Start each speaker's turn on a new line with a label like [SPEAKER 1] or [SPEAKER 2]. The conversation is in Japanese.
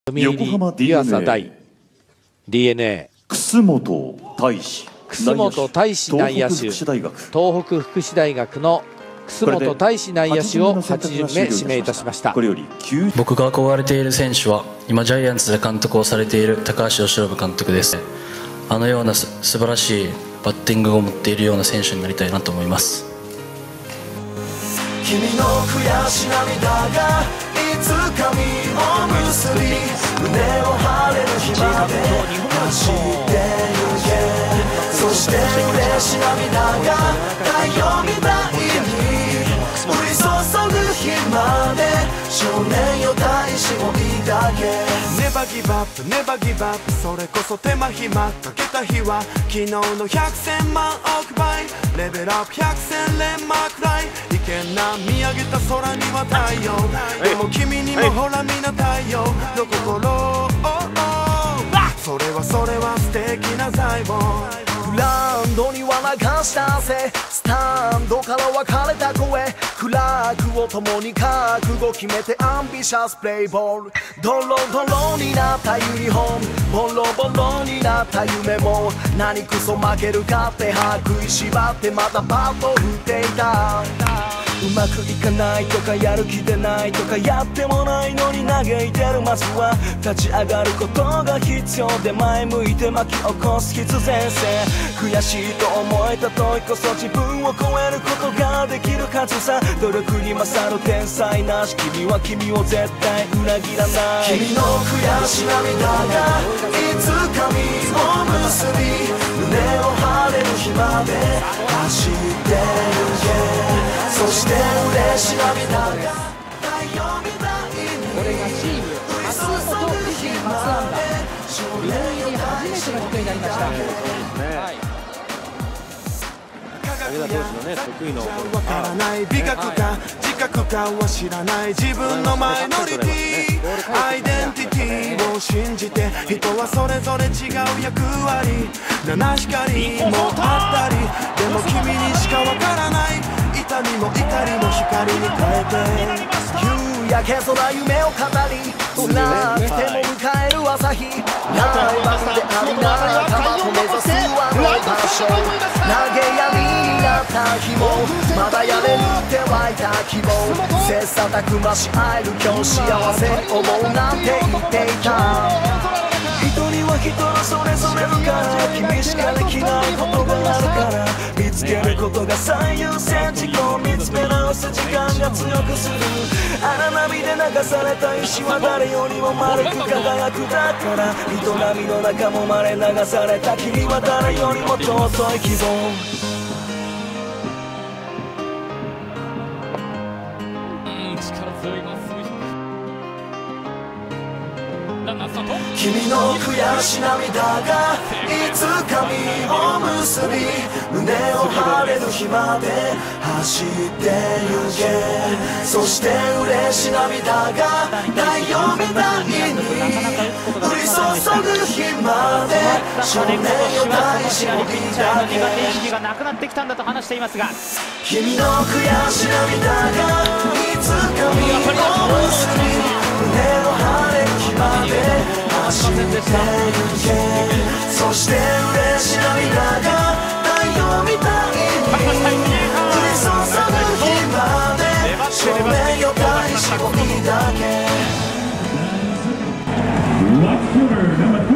[SPEAKER 1] 横浜
[SPEAKER 2] 湯浅大 DNA
[SPEAKER 1] 楠本大志
[SPEAKER 2] 楠本大志内野手、東北福祉大学の楠本大志内野手を8巡目指名いたしました。
[SPEAKER 3] 僕が憧れている選手は今ジャイアンツで監督をされている高橋由伸監督です。あのような素晴らしいバッティングを持っているような選手になりたいなと思います。
[SPEAKER 4] 君の悔し涙がいつか実を結び、胸を張れる日まで走ってゆけ。そして嬉し涙が太陽みたいに降り注ぐ日まで少年よ大志を抱け。Never give up, never give up それこそ手間暇かけた日は昨日の100千万億倍レベルアップ100戦連マークライいけんな見上げた空には太陽でも君にもほらみな太陽の心それは素敵な財宝グラウンドには流した汗スタンドから分かれた声フラッグを共に覚悟決めてアンビシャスプレイボールドロドロになったユニフォームボロボロになった夢も何クソ負けるかって歯食いしばってまたバット振っていたうまくいかないとかやる気でないとかやってもないのに嘆いてるまずは立ち上がることが必要で前向いて巻き起こす必然性悔しいと思えた時こそ自分を超えることができるはずさ努力に勝る天才なし君は君を絶対裏切らない君の悔し涙がいつか実を結び胸を張れる日まで走ってゆけそして嬉し涙が太陽みたいに
[SPEAKER 5] これがチーム初音自身初安打プロ入り初めてのことになりました。
[SPEAKER 6] 上田投手のね得意の
[SPEAKER 4] わからない美学か自覚かは知らない自分のマイノリティアイデンティティを信じて人はそれぞれ違う役割七光もあったりでも君にしかわからない痛みも怒りも光に変えて夕焼け空夢を語り辛くても迎える朝日ライバルである仲間と目指すはの場所投げやりになった日もまだやれるって湧いた希望切磋琢磨し合える今日幸せに思うなんて言っていた人には人のそれぞれるから君しかできないことがあるから見つけることが最優先事項見つめ直す時間が強くする荒波で流された石は誰よりも丸く輝くだから人波の中もまれ流された君は誰よりも尊い希望君の悔し涙がいつか実を結び胸を張れる日まで走ってゆけそして嬉し涙が太陽みたいに降り注ぐ日まで少年よ大志を抱け
[SPEAKER 5] 意識がなくなってきたんだと話していますが
[SPEAKER 4] 君の悔し涙がいつか実を結び胸を張れる日まで走ってゆけそして嬉し涙が太陽みたいに降り注ぐ日まで少年よ大志を抱け